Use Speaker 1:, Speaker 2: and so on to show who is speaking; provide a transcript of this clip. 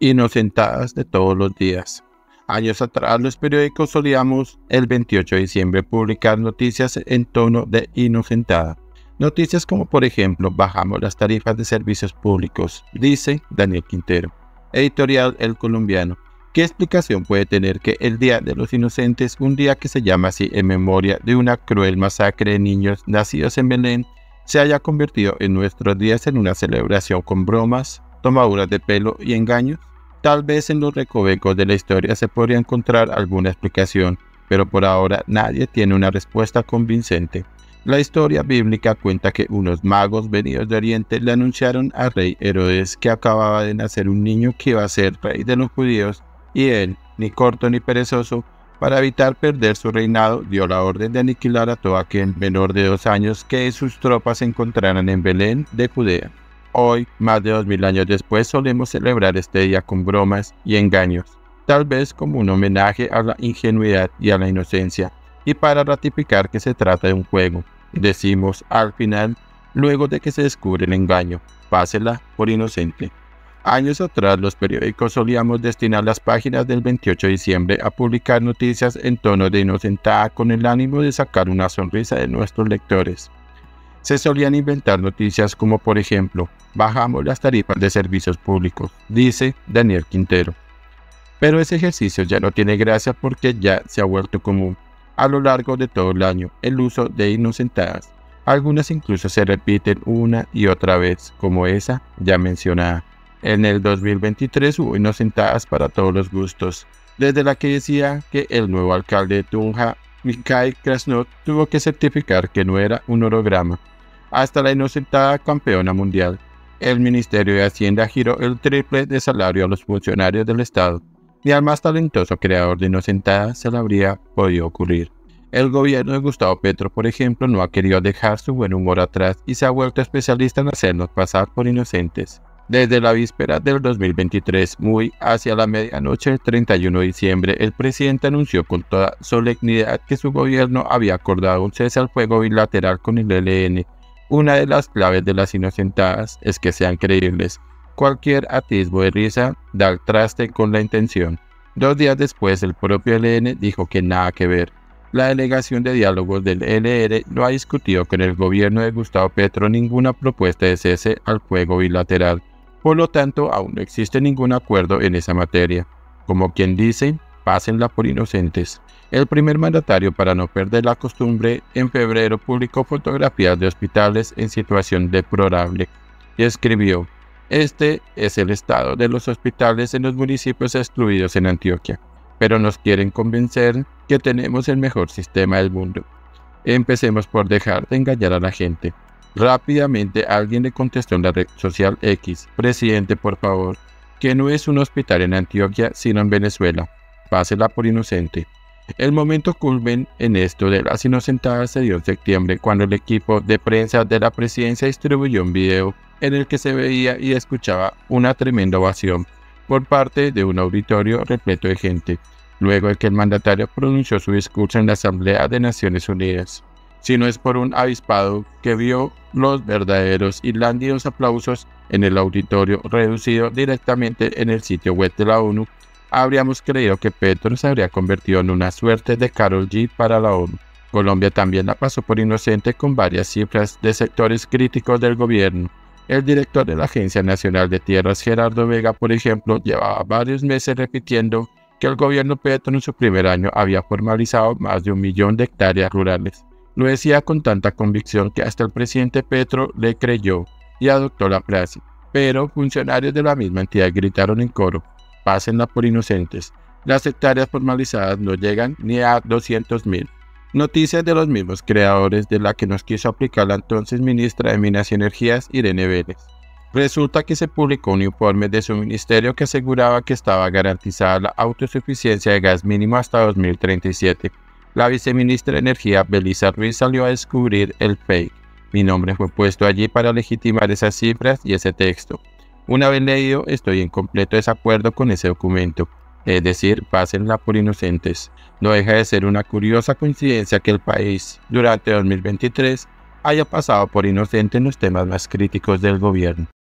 Speaker 1: Inocentadas de todos los días. Años atrás los periódicos solíamos el 28 de diciembre publicar noticias en tono de inocentada. Noticias como por ejemplo, bajamos las tarifas de servicios públicos, dice Daniel Quintero. Editorial El Colombiano. ¿Qué explicación puede tener que el Día de los Inocentes, un día que se llama así en memoria de una cruel masacre de niños nacidos en Belén, se haya convertido en nuestros días en una celebración con bromas, tomaduras de pelo y engaños? Tal vez en los recovecos de la historia se podría encontrar alguna explicación, pero por ahora nadie tiene una respuesta convincente. La historia bíblica cuenta que unos magos venidos de Oriente le anunciaron al rey Herodes que acababa de nacer un niño que iba a ser rey de los judíos, y él, ni corto ni perezoso, para evitar perder su reinado, dio la orden de aniquilar a todo aquel menor de 2 años que sus tropas se encontraran en Belén de Judea. Hoy, más de 2000 años después, solemos celebrar este día con bromas y engaños, tal vez como un homenaje a la ingenuidad y a la inocencia, y para ratificar que se trata de un juego. Decimos al final, luego de que se descubre el engaño, pásela por inocente. Años atrás los periódicos solíamos destinar las páginas del 28 de diciembre a publicar noticias en tono de inocentada con el ánimo de sacar una sonrisa de nuestros lectores. Se solían inventar noticias como por ejemplo, bajamos las tarifas de servicios públicos, dice Daniel Quintero. Pero ese ejercicio ya no tiene gracia porque ya se ha vuelto común a lo largo de todo el año el uso de inocentadas. Algunas incluso se repiten una y otra vez, como esa ya mencionada. En el 2023 hubo inocentadas para todos los gustos, desde la que decía que el nuevo alcalde de Tunja, Mikhail Krasnov, tuvo que certificar que no era un holograma, hasta la inocentada campeona mundial. El Ministerio de Hacienda giró el triple de salario a los funcionarios del Estado. Ni al más talentoso creador de inocentadas se le habría podido ocurrir. El gobierno de Gustavo Petro, por ejemplo, no ha querido dejar su buen humor atrás y se ha vuelto especialista en hacernos pasar por inocentes. Desde la víspera del 2023, muy hacia la medianoche del 31 de diciembre, el presidente anunció con toda solemnidad que su gobierno había acordado un cese al fuego bilateral con el ELN. Una de las claves de las inocentadas es que sean creíbles. Cualquier atisbo de risa da al traste con la intención. 2 días después, el propio ELN dijo que nada que ver. La delegación de diálogos del ELN no ha discutido con el gobierno de Gustavo Petro ninguna propuesta de cese al fuego bilateral. Por lo tanto, aún no existe ningún acuerdo en esa materia. Como quien dice, pásenla por inocentes. El primer mandatario, para no perder la costumbre, en febrero publicó fotografías de hospitales en situación deplorable y escribió: "Este es el estado de los hospitales en los municipios destruidos en Antioquia, pero nos quieren convencer que tenemos el mejor sistema del mundo. Empecemos por dejar de engañar a la gente". Rápidamente alguien le contestó en la red social X: "Presidente, por favor, que no es un hospital en Antioquia, sino en Venezuela. Pásela por inocente". El momento culmen en esto de las inocentadas se dio en septiembre, cuando el equipo de prensa de la presidencia distribuyó un video en el que se veía y escuchaba una tremenda ovación por parte de un auditorio repleto de gente, luego de que el mandatario pronunció su discurso en la Asamblea de Naciones Unidas. Si no es por un avispado que vio los verdaderos y lánguidos aplausos en el auditorio reducido directamente en el sitio web de la ONU, habríamos creído que Petro se habría convertido en una suerte de Karol G para la ONU. Colombia también la pasó por inocente con varias cifras de sectores críticos del gobierno. El director de la Agencia Nacional de Tierras, Gerardo Vega, por ejemplo, llevaba varios meses repitiendo que el gobierno Petro en su primer año había formalizado más de 1 millón de hectáreas rurales. Lo decía con tanta convicción que hasta el presidente Petro le creyó y adoptó la frase. Pero funcionarios de la misma entidad gritaron en coro: pásenla por inocentes. Las hectáreas formalizadas no llegan ni a 200.000. Noticias de los mismos creadores de la que nos quiso aplicar la entonces ministra de Minas y Energías, Irene Vélez. Resulta que se publicó un informe de su ministerio que aseguraba que estaba garantizada la autosuficiencia de gas mínimo hasta 2037. La viceministra de Energía, Belisa Ruiz, salió a descubrir el fake. Mi nombre fue puesto allí para legitimar esas cifras y ese texto. Una vez leído, estoy en completo desacuerdo con ese documento, es decir, pásenla por inocentes. No deja de ser una curiosa coincidencia que el país, durante 2023, haya pasado por inocente en los temas más críticos del gobierno.